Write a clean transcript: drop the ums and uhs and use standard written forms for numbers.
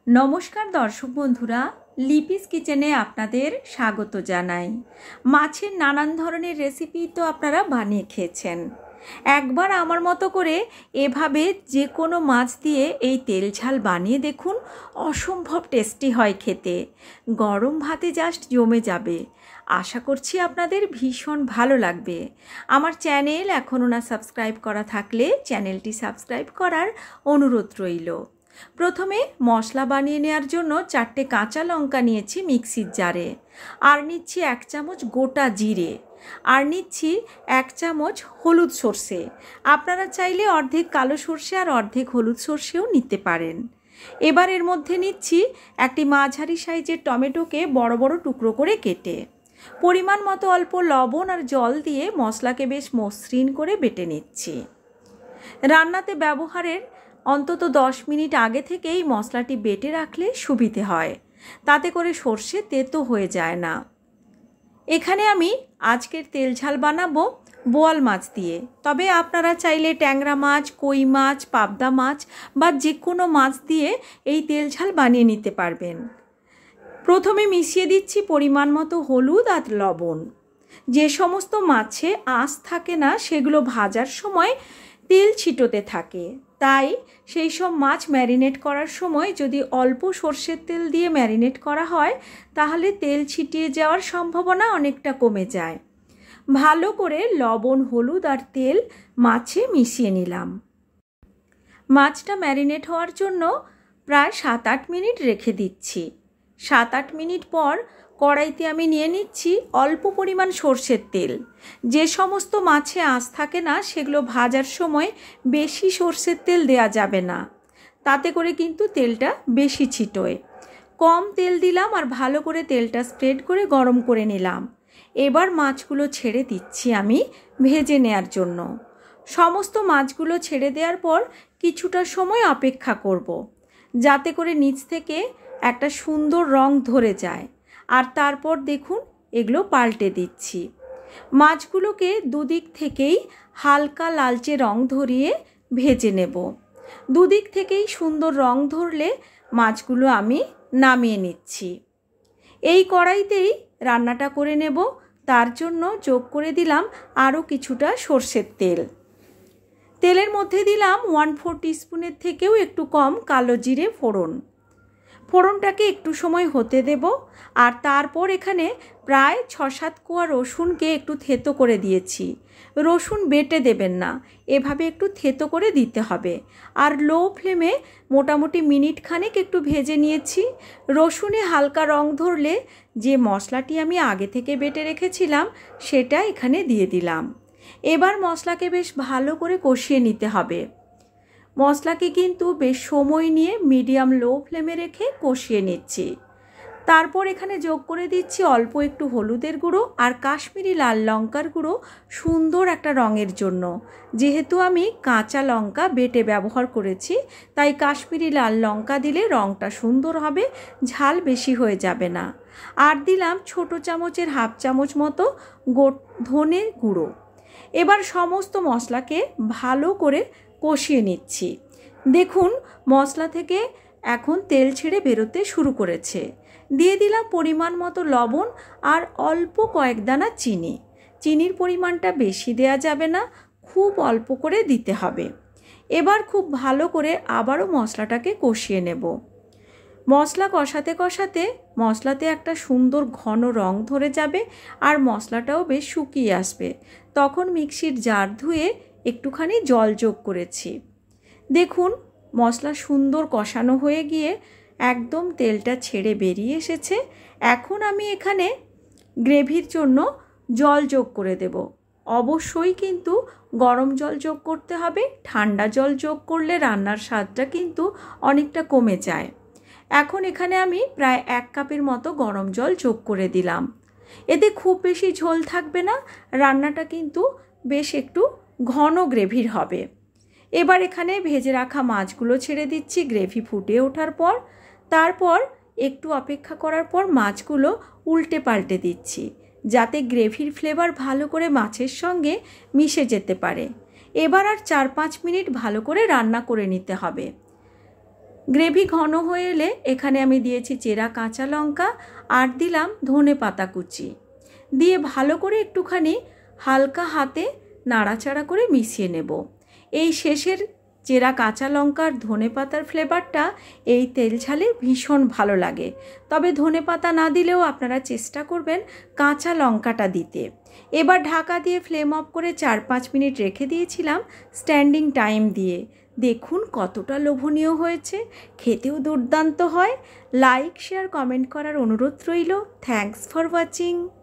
নমস্কার দর্শক বন্ধুরা, লিপিস কিচেনে আপনাদের স্বাগত জানাই। মাছের নানান ধরনের রেসিপি তো আপনারা বানিয়ে খেয়েছেন। একবার আমার মতো করে এভাবে যে কোনো মাছ দিয়ে এই তেল ঝাল বানিয়ে দেখুন, অসম্ভব টেস্টি হয় খেতে। গরম ভাতে জাস্ট জমে যাবে। আশা করছি আপনাদের ভীষণ ভালো লাগবে। আমার চ্যানেল এখনও না সাবস্ক্রাইব করা থাকলে চ্যানেলটি সাবস্ক্রাইব করার অনুরোধ রইল। প্রথমে মশলা বানিয়ে নেওয়ার জন্য 4টে কাঁচা লঙ্কা নিয়েছি মিক্সির জারে, আর নিচ্ছি 1 চামচ গোটা জিরে, আর নিচ্ছি 1 চামচ হলুদ সর্ষে। আপনারা চাইলে অর্ধেক কালো সর্ষে আর অর্ধেক হলুদ সর্ষেও নিতে পারেন। এবার এর মধ্যে নিচ্ছি একটি মাঝারি সাইজের টমেটোকে বড় বড় টুকরো করে কেটে, পরিমাণ মতো অল্প লবণ আর জল দিয়ে মশলাকে বেশ মসৃণ করে বেটে নিচ্ছি। রান্নাতে ব্যবহারের অন্তত 10 মিনিট আগে থেকেই মশলাটি বেটে রাখলে সুবিধে হয়, তাতে করে সর্ষে তেতো হয়ে যায় না। এখানে আমি আজকের তেল ঝাল বানাবো বোয়াল মাছ দিয়ে, তবে আপনারা চাইলে ট্যাংরা মাছ, কই মাছ, পাবদা মাছ বা যে কোনো মাছ দিয়ে এই তেল ঝাল বানিয়ে নিতে পারবেন। প্রথমে মিশিয়ে দিচ্ছি পরিমাণ মতো হলুদ আর লবণ। যে সমস্ত মাছে আঁশ থাকে না সেগুলো ভাজার সময় তেল ছিটোতে থাকে, তাই সেই সব মাছ ম্যারিনেট করার সময় যদি অল্প সর্ষের তেল দিয়ে ম্যারিনেট করা হয় তাহলে তেল ছিটিয়ে যাওয়ার সম্ভাবনা অনেকটা কমে যায়। ভালো করে লবণ, হলুদ আর তেল মাছে মিশিয়ে নিলাম। মাছটা ম্যারিনেট হওয়ার জন্য প্রায় 7-8 মিনিট রেখে দিচ্ছি। 7-8 মিনিট পর কড়াইতে আমি নিয়ে নিচ্ছি অল্প পরিমাণ সর্ষের তেল। যে সমস্ত মাছে আঁশ থাকে না সেগুলো ভাজার সময় বেশি সর্ষের তেল দেওয়া যাবে না, তাতে করে কিন্তু তেলটা বেশি ছিটোয়। কম তেল দিলাম আর ভালো করে তেলটা স্প্রেড করে গরম করে নিলাম। এবার মাছগুলো ছেড়ে দিচ্ছি আমি ভেজে নেওয়ার জন্য। সমস্ত মাছগুলো ছেড়ে দেওয়ার পর কিছুটা সময় অপেক্ষা করব, যাতে করে নিচ থেকে একটা সুন্দর রং ধরে যায়। আর তারপর দেখুন এগুলো পাল্টে দিচ্ছি। মাছগুলোকে দুদিক থেকেই হালকা লালচে রং ধরিয়ে ভেজে নেব। দুদিক থেকেই সুন্দর রং ধরলে মাছগুলো আমি নামিয়ে নিচ্ছি। এই কড়াইতেই রান্নাটা করে নেব, তার জন্য যোগ করে দিলাম আরও কিছুটা সর্ষের তেল। তেলের মধ্যে দিলাম 1/4 টিস্পুনের থেকেও একটু কম কালো জিরে ফোড়ন। ফোড়নটাকে একটু সময় হতে দেব, আর তারপর এখানে প্রায় 6-7 কোয়া রসুনকে একটু থেতো করে দিয়েছি। রসুন বেটে দেবেন না, এভাবে একটু থেতো করে দিতে হবে। আর লো ফ্লেমে মোটামুটি মিনিট খানেক একটু ভেজে নিয়েছি। রসুনে হালকা রং ধরলে যে মশলাটি আমি আগে থেকে বেটে রেখেছিলাম সেটা এখানে দিয়ে দিলাম। এবার মশলাকে বেশ ভালো করে কষিয়ে নিতে হবে। মশলাকে কিন্তু বেশ সময় নিয়ে মিডিয়াম লো ফ্লেমে রেখে কষিয়ে নিচ্ছি। তারপর এখানে যোগ করে দিচ্ছি অল্প একটু হলুদের গুঁড়ো আর কাশ্মীরি লাল লঙ্কার গুঁড়ো, সুন্দর একটা রঙের জন্য। যেহেতু আমি কাঁচা লঙ্কা বেটে ব্যবহার করেছি, তাই কাশ্মীরি লাল লঙ্কা দিলে রঙটা সুন্দর হবে, ঝাল বেশি হয়ে যাবে না। আর দিলাম ছোট চামচের 1/2 চামচ মতো ধনে গুঁড়ো। এবার সমস্ত মশলাকে ভালো করে কষিয়ে নিচ্ছি। দেখুন মশলা থেকে এখন তেল ছেড়ে বেরোতে শুরু করেছে। দিয়ে দিলাম পরিমাণ মতো লবণ আর অল্প কয়েক দানা চিনি। চিনির পরিমাণটা বেশি দেয়া যাবে না, খুব অল্প করে দিতে হবে। এবার খুব ভালো করে আবারও মশলাটাকে কষিয়ে নেব। মশলা কষাতে কষাতে মশলাতে একটা সুন্দর ঘন রং ধরে যাবে আর মশলাটাও বেশ শুকিয়ে আসবে। তখন মিক্সির জার ধুয়ে একটুখানি জল যোগ করেছি। দেখুন মশলা সুন্দর কষানো হয়ে গিয়ে একদম তেলটা ছেড়ে বেরিয়ে এসেছে। এখন আমি এখানে গ্রেভির জন্য জল যোগ করে দেব। অবশ্যই কিন্তু গরম জল যোগ করতে হবে, ঠান্ডা জল যোগ করলে রান্নার স্বাদটা কিন্তু অনেকটা কমে যায়। এখন এখানে আমি প্রায় 1 কাপের মতো গরম জল যোগ করে দিলাম। এতে খুব বেশি ঝোল থাকবে না, রান্নাটা কিন্তু বেশ একটু ঘন গ্রেভির হবে। এবার এখানে ভেজে রাখা মাছগুলো ছেড়ে দিচ্ছি গ্রেভি ফুটে ওঠার পর। তারপর একটু অপেক্ষা করার পর মাছগুলো উল্টে পাল্টে দিচ্ছি, যাতে গ্রেভির ফ্লেভার ভালো করে মাছের সঙ্গে মিশে যেতে পারে। এবার আর 4-5 মিনিট ভালো করে রান্না করে নিতে হবে। গ্রেভি ঘন হয়ে এলে এখানে আমি দিয়েছি চেরা কাঁচা লঙ্কা আর দিলাম ধনেপাতা কুচি দিয়ে ভালো করে একটুখানি হালকা হাতে নাড়াচাড়া করে মিশিয়ে নেব। এই শেষের চেরা কাঁচা লঙ্কার ধনেপাতার ফ্লেভারটা এই তেল ঝালে ভীষণ ভালো লাগে। তবে ধনেপাতা না দিলেও আপনারা চেষ্টা করবেন কাঁচা লঙ্কাটা দিতে। এবার ঢাকা দিয়ে ফ্লেম অফ করে 4-5 মিনিট রেখে দিয়েছিলাম স্ট্যান্ডিং টাইম দিয়ে। দেখুন কতটা লোভনীয় হয়েছে, খেতেও দুর্দান্ত হয়। লাইক শেয়ার কমেন্ট করার অনুরোধ রইল। Thanks for watching.